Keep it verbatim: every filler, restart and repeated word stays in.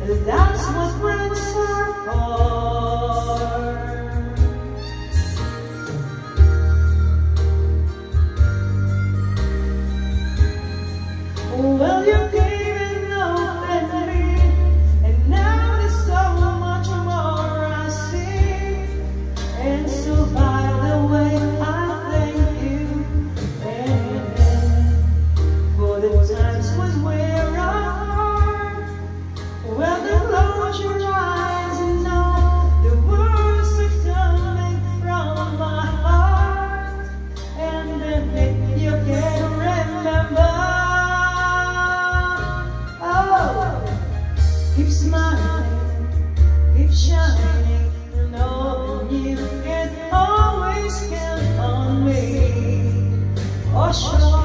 That's what friends are for. Well, you gave enough and me, and now there's so much more I see. And so by the way, I thank you and for the times when we're apart. Well, then close your eyes and know the words are coming from my heart, and then you can remember. Keep smiling, keep shining, knowing you can always count on me. Oh, sure.